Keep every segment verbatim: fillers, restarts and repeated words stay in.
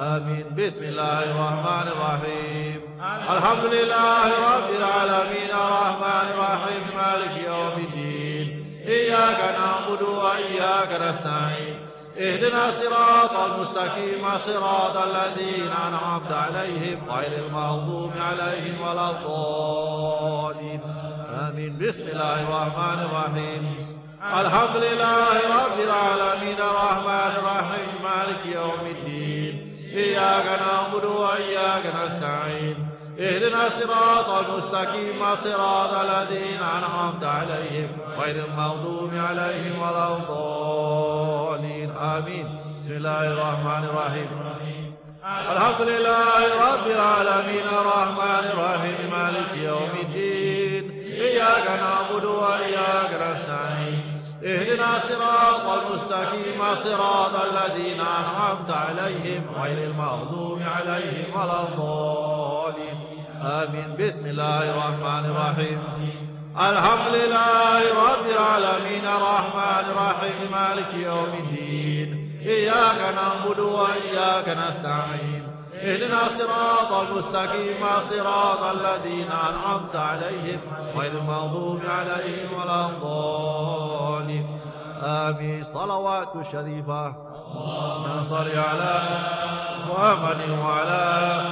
آمين. بسم الله الرحمن الرحيم. الحمد لله رب العالمين الرحمن الرحيم مالك يوم الدين إياك نعبد وإياك نستعين اهدنا الصراط المستقيم صراط الذين أنعمت عليهم غير المغضوب عليهم ولا الضالين آمين. بسم الله الرحمن الرحيم. الحمد لله رب العالمين الرحمن الرحيم مالك يوم الدين إياك نعبد وإياك نستعين اهدنا الصراط المستقيم صراط الذين أنعمت عليهم غير المغضوب عليهم ولا الضالين آمين. بسم الله الرحمن الرحيم. الحمد لله رب العالمين الرحمن الرحيم مالك يوم الدين إياك نعبد وإياك نستعين اهدنا الصراط المستقيم صراط الذين أنعمت عليهم غير المغضوب عليهم ولا الضالين آمين. بسم الله الرحمن الرحيم. الحمد لله رب العالمين الرحمن الرحيم مالك يوم الدين إياك نعبد وإياك نستعين اهدنا الصراط المستقيم صراط الذين أنعمت عليهم غير المغضوب عليهم ولا الضالين آمين. صلوات الشريفة. اللهم صل على محمد وعلى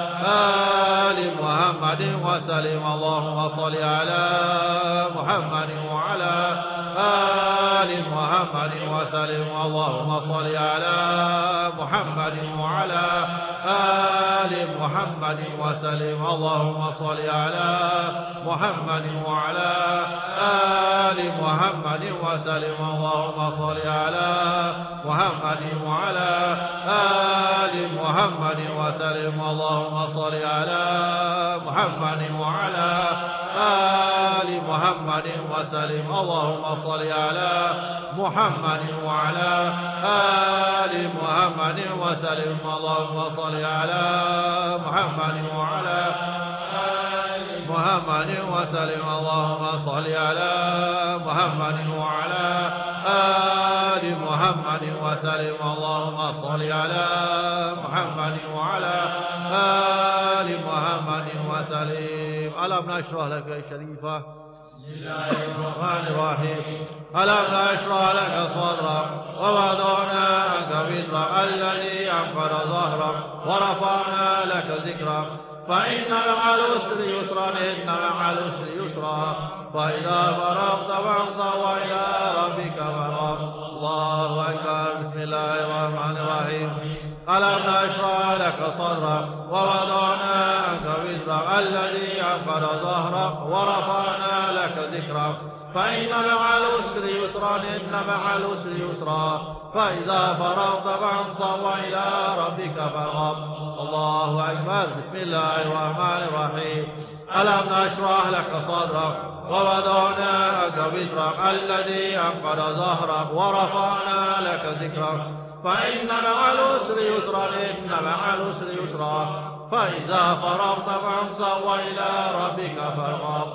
آل محمد وسلم. اللهم صل على محمد وعلى آل محمد وسلم. اللهم صل على محمد وعلى آل محمد وسلم. اللهم صل على محمد وعلى آل محمد وسلم. اللهم صل على محمد وعلى آل محمد وسلم. اللهم صل على محمد وعلى آل محمد وسلم. اللهم صل على محمد وعلى آل محمد وسلم. اللهم صل على محمد وعلى آل محمد وسلم. اللهم صل على محمد وعلى آل محمد وسلم. اللهم صل على محمد وعلى آل محمد وسلم. ألم نشرح لك شريفة. بسم الله الرحمن الرحيم. ألم نشرح لك صدرك ووضعنا عنك وزرك الذي أنقض ظهرك ورفعنا لك ذكرك فإن مع العسر يسرا إن مع العسر يسرا فإذا فرغت فانصب وإلى ربك فارغب. الله أكبر. بسم الله الرحمن الرحيم. ألم نشرح لك صدرك ووضعنا عنك وزرك الذي أنقض ظهرك ورفعنا لك ذكرك فإن مع العسر يسرا إن مع العسر يسرا فإذا فرغت فانصب وإلى ربك فارغب. الله أكبر. بسم الله الرحمن الرحيم. ألم نشرح لك صدرك ووضعنا عنك وزرك الذي أنقض ظهرك ورفعنا لك ذكرك فإن مع العسر يسرا إن مع العسر يسرا فإذا فرغت فانصب وإلى ربك فارغب.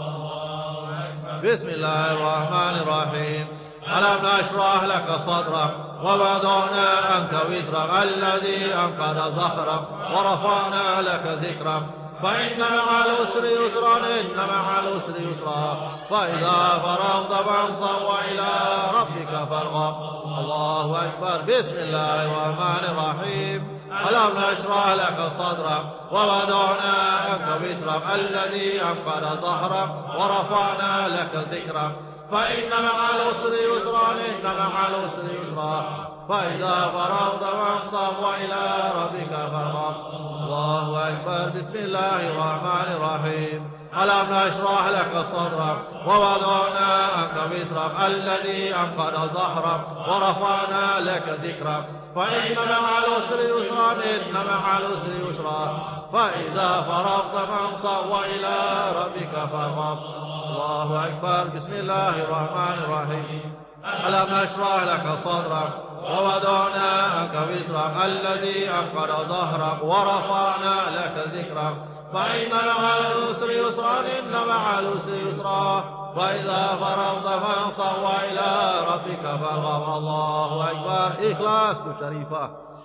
بسم الله الرحمن الرحيم. ألم نشرح لك صدرك ووضعنا عنك وزرك الذي أنقض ظهرك ورفعنا لك ذكرك فإن مع العسر يسرا إن مع العسر يسرا فإذا فرغت فانصب وإلى ربك فارغب. الله أكبر. بسم الله الرحمن الرحيم. ألم نشرح لك صدرك ووضعنا عنك وزرك الذي أنقض ظهرك ورفعنا لك ذكرك فإن مع العسر يسرا إن مع العسر يسرا فإذا فرغت فانصب وإلى ربك فارغب. الله أكبر. بسم الله الرحمن الرحيم. ألم نشرح لك صدرك ووضعنا عنك وزرك الذي أنقض ظهرك ورفعنا لك ذكرك فإن مع العسر يسرا إن مع العسر يسرا فإذا فرغت فانصب وإلى ربك فارغب. الله أكبر. بسم الله الرحمن الرحيم. ألم نشرح لك صدرك ووضعنا عنك وزرك الذي أنقض ظهرك ورفعنا لك ذكرك فإن مع العسر يسرا إن مع العسر يسرا فإذا فرغت فانصب وإلى ربك فارغب. الله أكبر. إخلاص شريفة.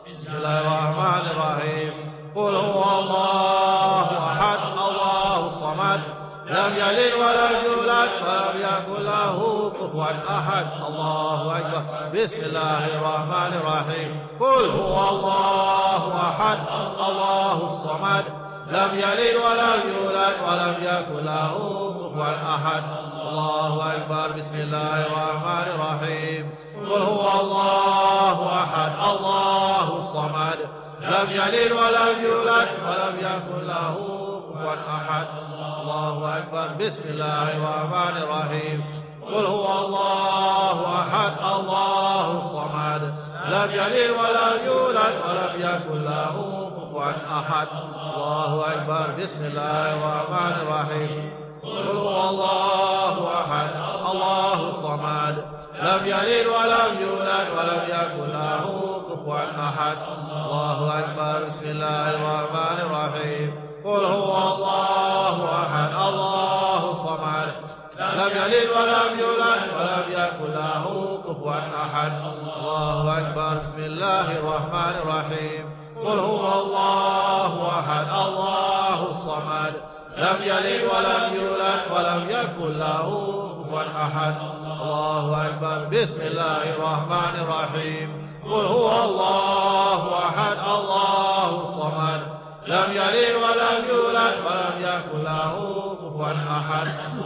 بسم الله الرحمن الرحيم قل هو الله أحد الله الصمد لم يلد ولم يولد ولم يكن له كفوا أحد الله أكبر بسم الله الرحمن الرحيم قل هو الله أحد الله الصمد لم يلد ولم يولد ولم يكن له كفوا أحد الله أكبر بسم الله الرحمن الرحيم قل هو الله أحد الله الصمد لم يلد ولم يولد ولم يكن له كفوا أحد الله أكبر بسم الله الرحمن الرحيم قل هو الله أحد الله الصمد لم يلد ولم يولد ولم يكن له كفوا أحد الله أكبر بسم الله الرحمن الرحيم قل هو الله أحد الله الصمد لم يلد ولم يولد ولم يكن له كفوا أحد الله أكبر بسم الله الرحمن الرحيم قل هو الله أحد الله الصمد لم يلد ولم يولد ولم يكن له كفوا أحد الله أكبر بسم الله الرحمن الرحيم قل هو الله أحد الله الصمد لم يلد ولم يولد ولم يكن له كفوا أحد الله أكبر بسم الله الرحمن الرحيم قل هو الله أحد الله الصمد لم يلد ولم يولد ولم يكن له كفوا أحد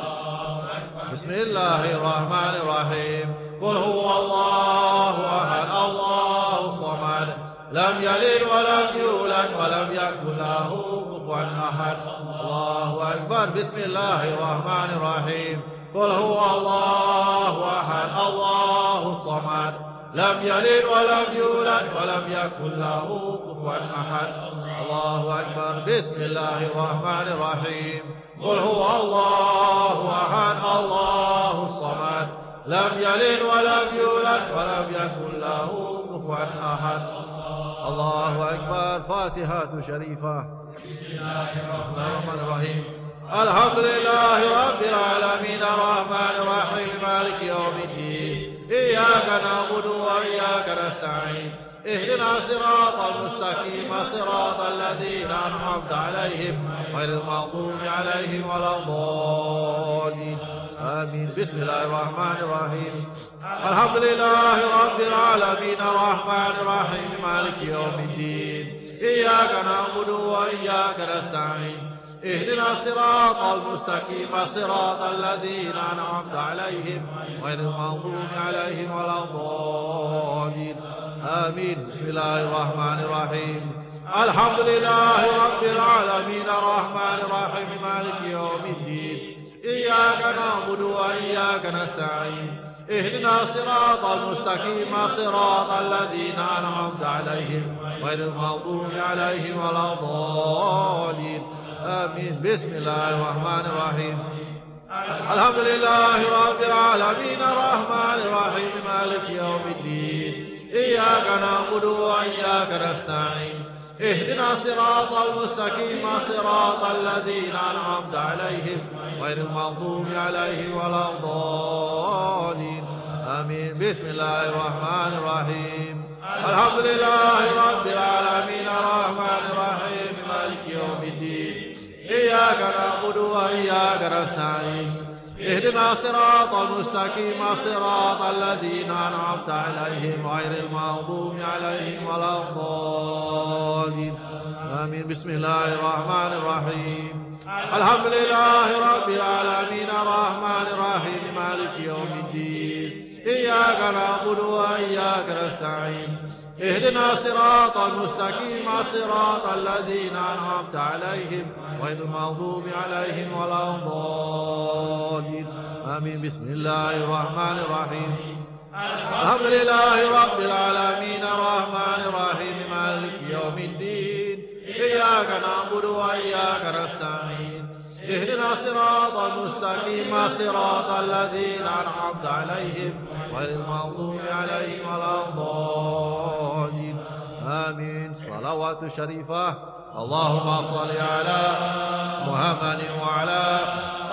بسم الله الرحمن الرحيم قل هو الله أحد الله الصمد لم يلد ولم يولد ولم يكن له كفوا أحد الله أكبر بسم الله الرحمن الرحيم قل هو الله أحد الله الصمد لم يلد ولم يولد ولم يكن له كفوا أحد الله أكبر بسم الله الرحمن الرحيم قل هو الله أحد الله الصمد لم يلد ولم يولد ولم يكن له كفوا أحد الله أكبر فاتحة شريفة بسم الله الرحمن الرحيم الحمد لله رب العالمين الرحمن الرحيم مالك يوم الدين إياك نعبد وإياك نستعين اهدنا الصراط المستقيم صراط الذين أنعمت عليهم غير المغضوب عليهم ولا الضالين آمين بسم الله الرحمن الرحيم الحمد لله رب العالمين الرحمن الرحيم مالك يوم الدين إياك نعبد وإياك نستعين اهدنا الصراط المستقيم صراط الذين أنعمت عليهم غير المغضوب عليهم ولا الضالين آمين بسم الله الرحمن الرحيم الحمد لله رب العالمين الرحمن الرحيم مالك يوم الدين إياك نعبد وإياك نستعين اهدنا الصراط المستقيم صراط الذين أنعمت عليهم غير المغضوب عليهم ولا الضالين آمين بسم الله الرحمن الرحيم الحمد لله رب العالمين الرحمن الرحيم مالك يوم الدين إياك نعبد وإياك نستعين اهدنا الصراط المستقيم صراط الذين أنعمت عليهم غير المغضوب عليهم ولا الضالين آمين بسم الله الرحمن الرحيم الحمد لله رب العالمين الرحمن الرحيم مالك يوم الدين إياك نعبد وإياك نستعين اهدنا الصراط المستقيم صراط الذين أنعمت عليهم غير المغضوب عليهم ولا الضالين آمين بسم الله الرحمن الرحيم الحمد لله رب العالمين الرحمن الرحيم مالك يوم الدين إياك نعبد وإياك نستعين اهدنا الصراط المستقيم صراط الذين أنعمت عليهم غير المغضوب عليهم ولا الضالين آمين بسم الله الرحمن الرحيم الحمد لله رب العالمين الرحمن الرحيم مالك يوم الدين إياك نعبد وإياك نستعين اهدنا الصراط المستقيم صراط الذين أنعمت عليهم غير المغضوب عليهم ولا الضالين آمين صلوات شريفة اللهم صل على محمد وعلى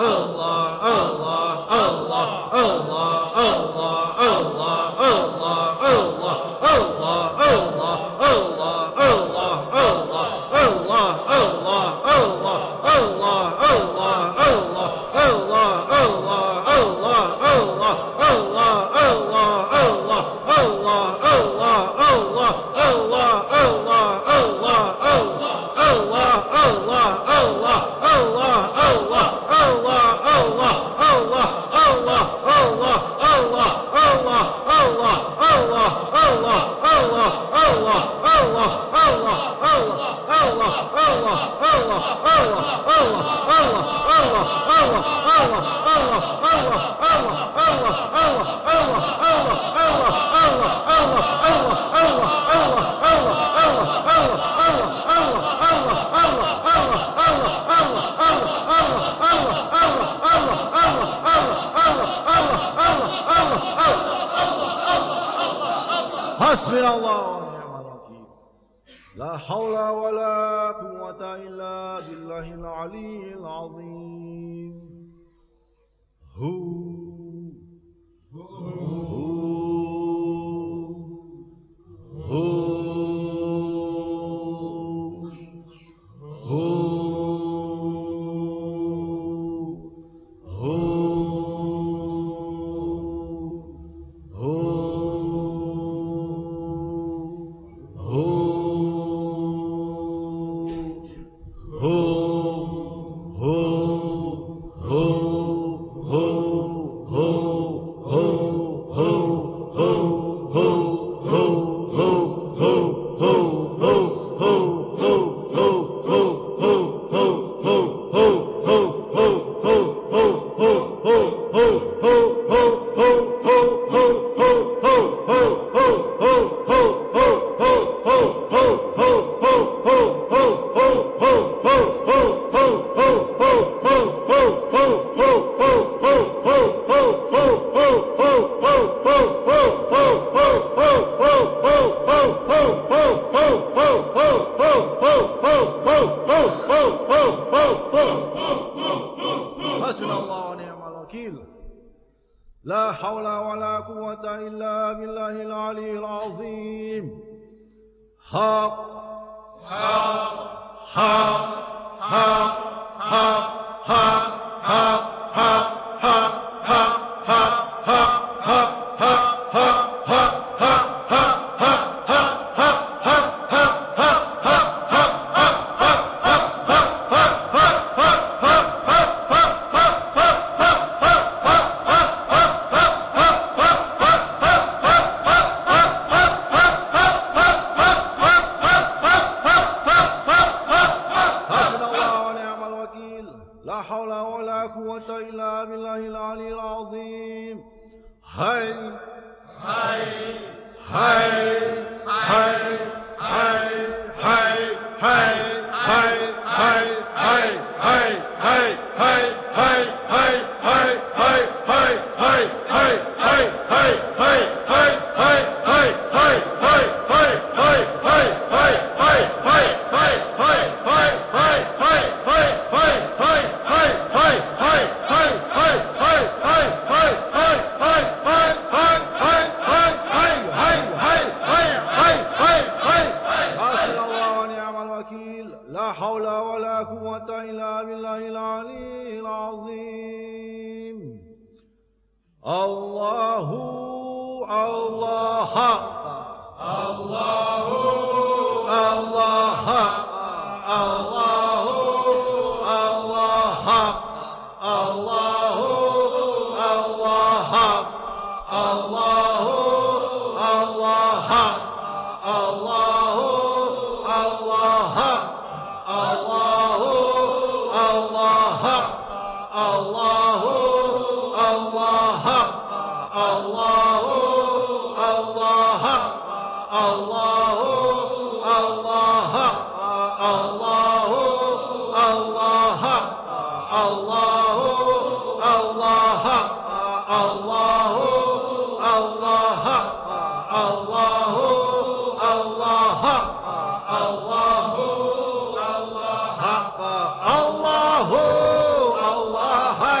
لا حول ولا قوة إلا بالله العلي العظيم. هو هو هو لا حول ولا قوة إلا بالله العلي العظيم. حق حق حق حق حق حق حق حق حق حق حق حق حق الله الله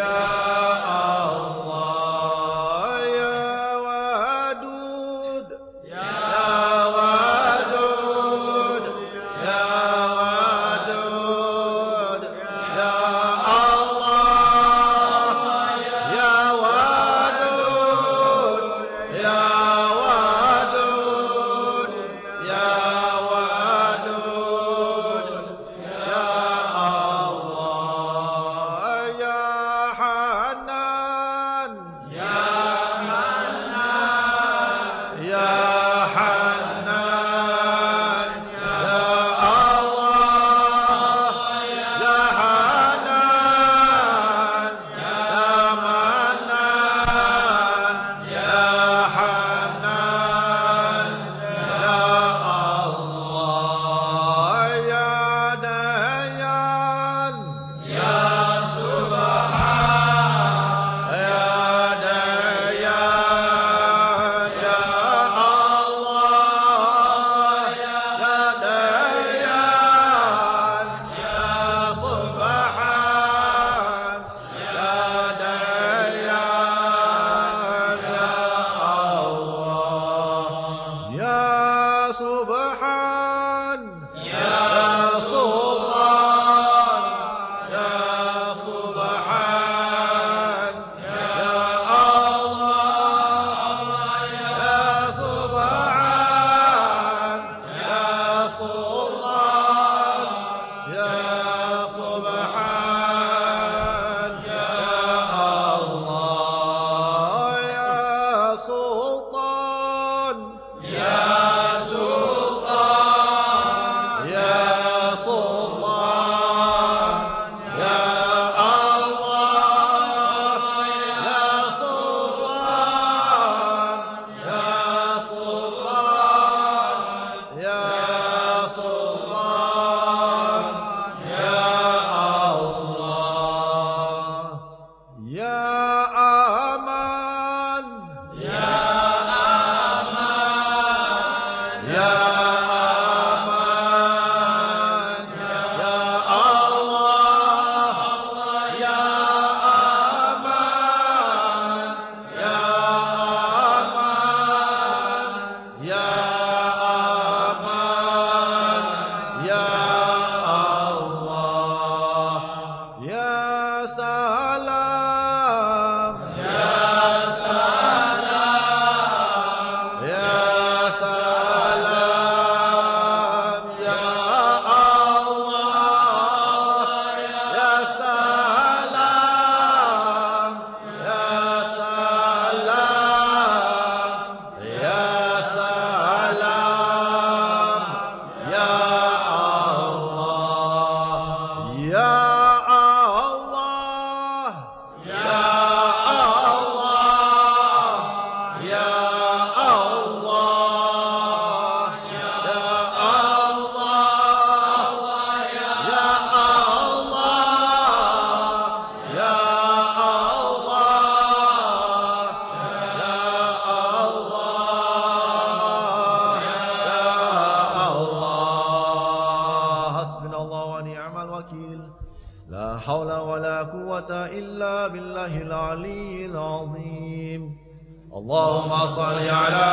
اللهم صل على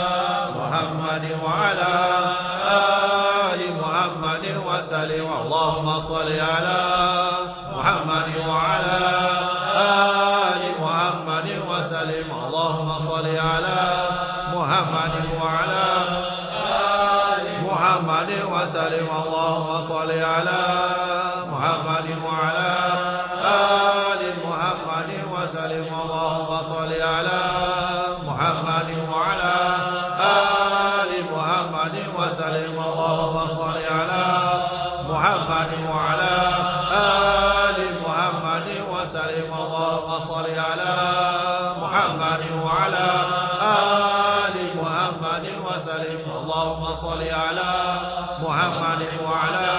محمد وعلى آل محمد وسلم. اللهم صل على محمد وعلى آل محمد وسلم. اللهم صل على محمد وعلى آل محمد وسلم. اللهم صل على محمد وعلى آل محمد وسلم. اللهم صل على محمد وعلى آل محمد وسلم. اللهم صل على محمد وعلى آل محمد وسلم. اللهم صل على محمد وعلى آل محمد وسلم. اللهم صل على محمد وعلى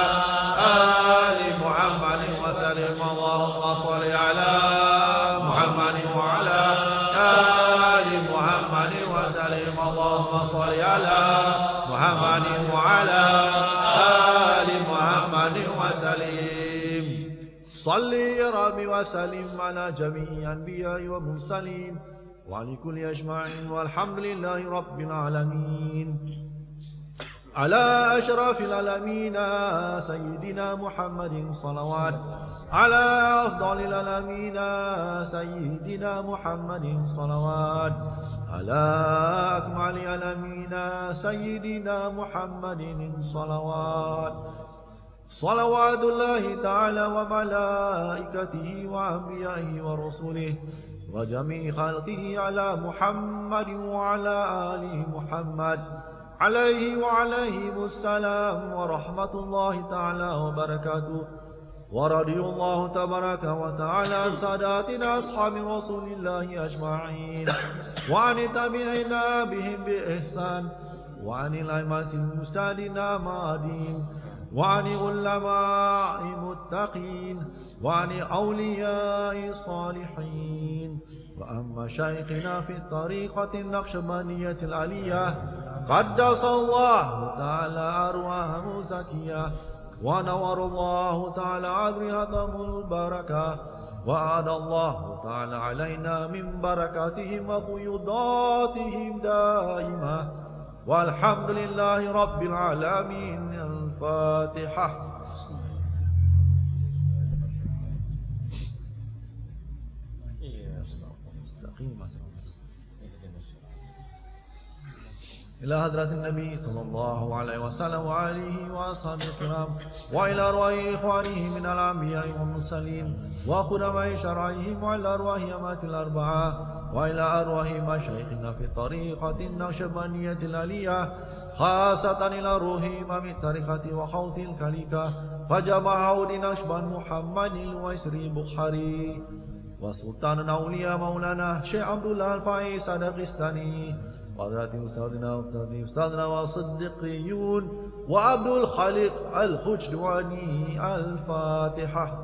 آل محمد وسلم. اللهم صل على محمد وعلى آل محمد وسلم. اللهم صل على محمد وعلى آل محمد وسلم. صل يا رب وسلم على جميع الأنبياء والمرسلين وعلى كل أجمعين والحمد لله رب العالمين. على أشرف العالمين سيدنا محمد صلوات، على أفضل العالمين سيدنا محمد صلوات، على أكمل العالمين سيدنا محمد صلوات. صلوات الله تعالى وملائكته وأنبيائه ورسله وجميع خلقه على محمد وعلى آل محمد عليه وعليهم السلام ورحمة الله تعالى وبركاته. ورضي الله تبارك وتعالى عن ساداتنا أصحاب رسول الله أجمعين، وعن التابعين بهم بإحسان، وعن الأئمة المجتهدين مهديين، وعن علماء المتقين، وعن أولياء الصالحين. وأما شيخنا في الطريقة النقشبندية العلية قدس الله تعالى أرواحه زكية، ونور الله تعالى أذريتهم البركة، وأعاد الله تعالى علينا من بركاتهم وفيضاتهم دائما، والحمد لله رب العالمين. الفاتحة. إلى حضرة النبي صلى الله عليه وسلم وآله وأصحابه الكرام، وإلى أرواح إخوانه من الأنبياء والمرسلين وخدماء شرعهم، وإلى أرواح أمات الأربعة، وإلى أرواح مشايخنا في طريقة النقشبندية العلية، خاصة إلى روح إمام الطريقة وخوث الكليكة فجمع عود نقشبند محمد الويسري بخاري، وسلطان الأولياء مولانا شيخ عبد الله الفايز الدغستاني، وحضرات أستاذنا أستاذنا والصديقيون وعبد الخالق الخجدواني. الفاتحة.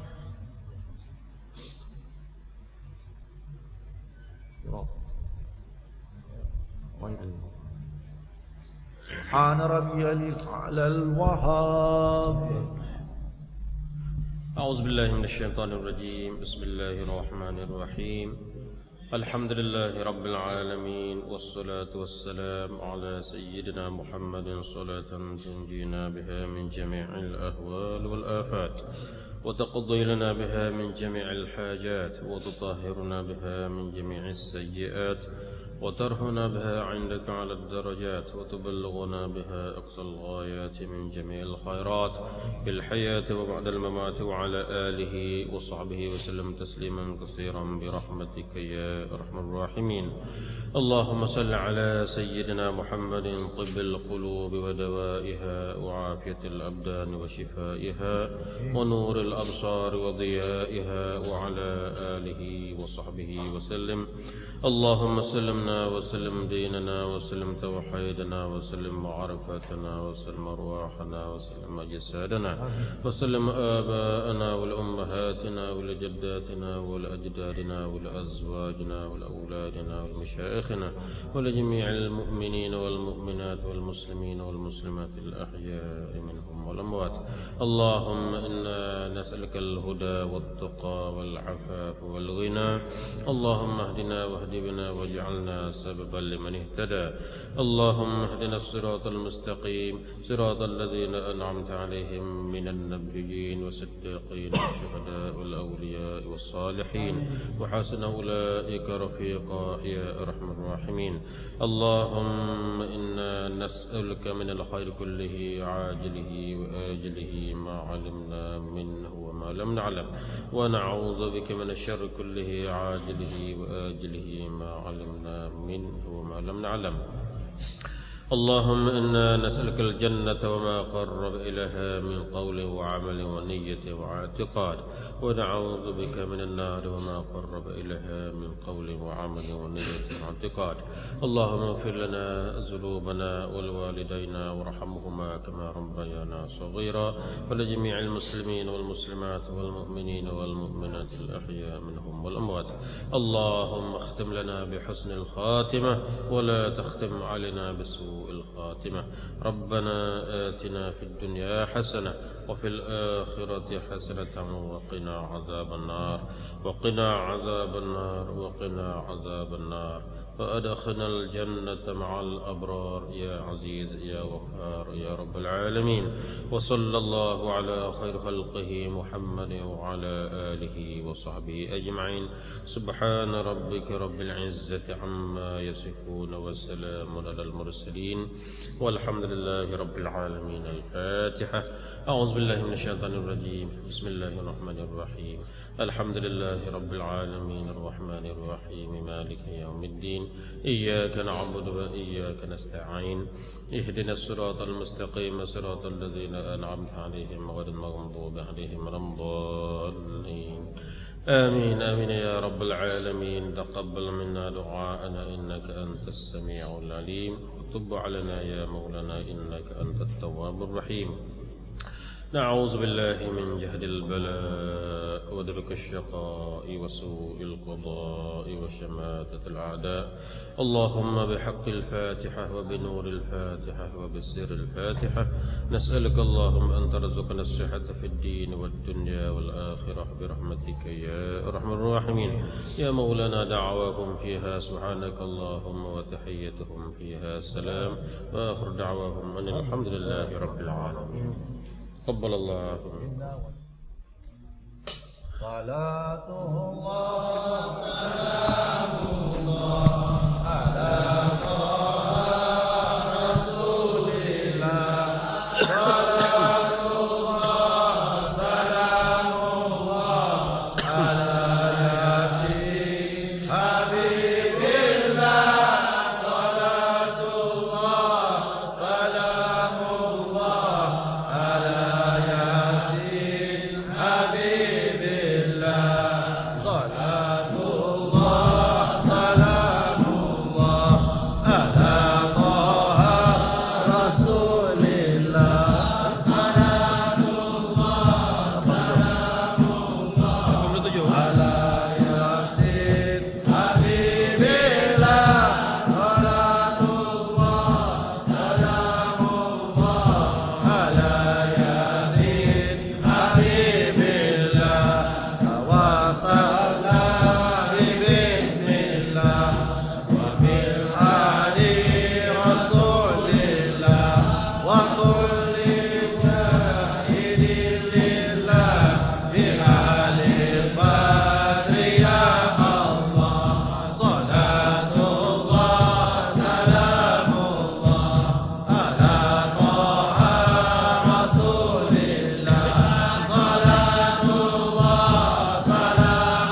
سبحان ربي الأعلى الوهاب. أعوذ بالله من الشيطان الرجيم. بسم الله الرحمن الرحيم. الحمد لله رب العالمين، والصلاة والسلام على سيدنا محمد صلاة تنجينا بها من جميع الأهوال والآفات، وتقضي لنا بها من جميع الحاجات، وتطهرنا بها من جميع السيئات، وترهنا بها عندك على الدرجات، وتبلغنا بها أقصى الغايات من جميع الخيرات في الحياة وبعد الممات، وعلى آله وصحبه وسلم تسليما كثيرا برحمتك يا أرحم الراحمين. اللهم صل على سيدنا محمد طب القلوب ودوائها، وعافية الأبدان وشفائها، ونور الأبصار وضيائها، وعلى آله وصحبه وسلم. اللهم سلمنا وسلم ديننا، وسلم توحيدنا، وسلم معرفتنا، وسلم أرواحنا، وسلم أجسادنا، وسلم آباءنا والأمهاتنا ولجداتنا ولأجدادنا ولأزواجنا ولأولادنا ولمشايخنا ولجميع المؤمنين والمؤمنات والمسلمين والمسلمات الأحياء منهم والأموات. اللهم إنا نسألك الهدى والتقى والعفاف والغنى. اللهم اهدنا واهد بنا واجعلنا سببا لمن اهتدى. اللهم اهدنا الصراط المستقيم، صراط الذين أنعمت عليهم من النبيين والصديقين والشهداء والأولياء والصالحين، وحسن أولئك رفيقا يا أرحم الراحمين. اللهم إنا نسألك من الخير كله عاجله وآجله ما علمنا منه وما لم نعلم، ونعوذ بك من الشر كله عاجله وآجله ما علمنا منه وما لم نعلم. اللهم إنا نسألك الجنة وما قرب إليها من قول وعمل ونية واعتقاد، ونعوذ بك من النار وما قرب إليها من قول وعمل ونية واعتقاد. اللهم اغفر لنا ذنوبنا ولوالدينا وارحمهما كما ربيانا صغيرا، ولجميع المسلمين والمسلمات والمؤمنين والمؤمنات الأحياء منهم والأموات. اللهم اختم لنا بحسن الخاتمة، ولا تختم علينا بسوء سوء الخاتمة. ربنا آتنا في الدنيا حسنة وفي الآخرة حسنة وقنا عذاب النار وقنا عذاب النار وقنا عذاب النار وأدخلنا الجنة مع الأبرار يا عزيز يا غفار يا رب العالمين. وصلى الله على خير خلقه محمد وعلى آله وصحبه أجمعين. سبحان ربك رب العزة عما يصفون وسلام على المرسلين والحمد لله رب العالمين. الفاتحة. أعوذ بالله من الشيطان الرجيم. بسم الله الرحمن الرحيم. الحمد لله رب العالمين الرحمن الرحيم مالك يوم الدين. إياك نعبد وإياك نستعين. اهدنا الصراط المستقيم صراط الذين أنعمت عليهم غير المغضوب عليهم ولا الضالين. آمين آمين يا رب العالمين. تقبل منا دعاءنا إنك أنت السميع العليم وتب علينا يا مولانا إنك أنت التواب الرحيم. نعوذ بالله من جهد البلاء ودرك الشقاء وسوء القضاء وشماتة الأعداء. اللهم بحق الفاتحة وبنور الفاتحة وبسر الفاتحة نسألك اللهم أن ترزقنا الصحة في الدين والدنيا والآخرة برحمتك يا أرحم الراحمين. يا مولانا دعواهم فيها سبحانك اللهم وتحيتهم فيها سلام وآخر دعواهم أن الحمد لله رب العالمين. تقبل الله منا. صلاة الله سلام الله على رسول الله. صلاة الله سلام الله على ياسين حبيب الله. صلاة الله سلام الله على حبيب الله. صلاة الله سلام الله على طه رسول الله. صلاة الله سلام الله على ياسين حبيب الله. صلاة الله سلام الله على ياسين حبيب الله. وصلى بسم الله وبالآل رسول الله وكل مجاهد لله بآل البدر يا الله. صلاة الله سلام الله على طه رسول الله. صلاة الله سلام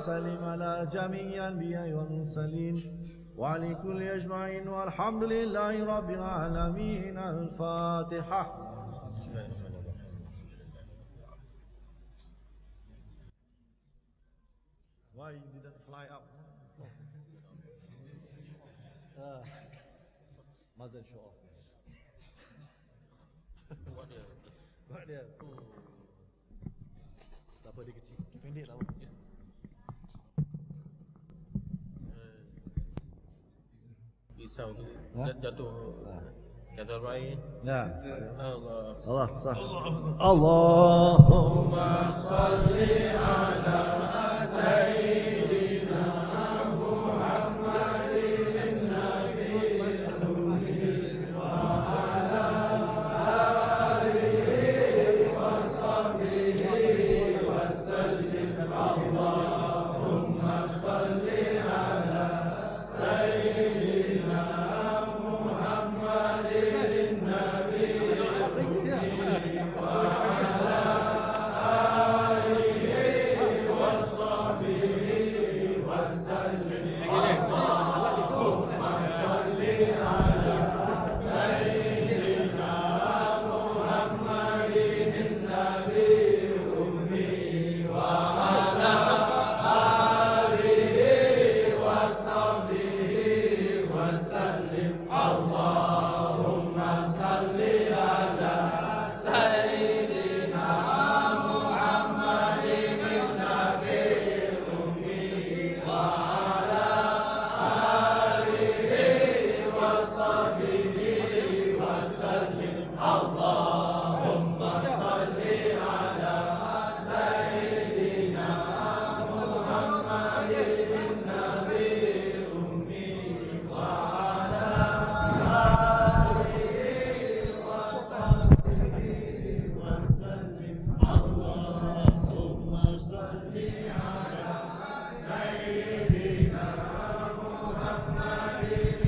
وسلم على جميع الأنبياء والمرسلين وعلى كل أجمعين والحمد لله رب العالمين. الفاتحة. Why you didn't fly up? uh, mustn't show off. Buat dia. Buat dia. Tak apa, dia kecil. Pendek tak apa. Risau tu jatuh. Jatuh air. Ya. Allah. Allah sah. Allahumma salli ala sayyidina Muhammadin nabiyil ummi wa ala alihi wa sahbihi wa sallim. Allahumma salli ala sayyidina Muhammadin nabiyil ummi wa ala alihi wa sahbihi wa sallim. Allahumma salli ala sayyidina Muhammadin nabiyil ummi wa ala alihi wa sahbihi wa sallim. Allahumma salli ala sayyidina Muhammadin nabiyil ummi wa ala alihi wa sahbihi wa sallim. Allahumma salli ala sayyidina Muhammadin nabiyil ummi wa ala alihi wa sahbihi wa sallim. Allahumma salli ala sayyidina Muhammadin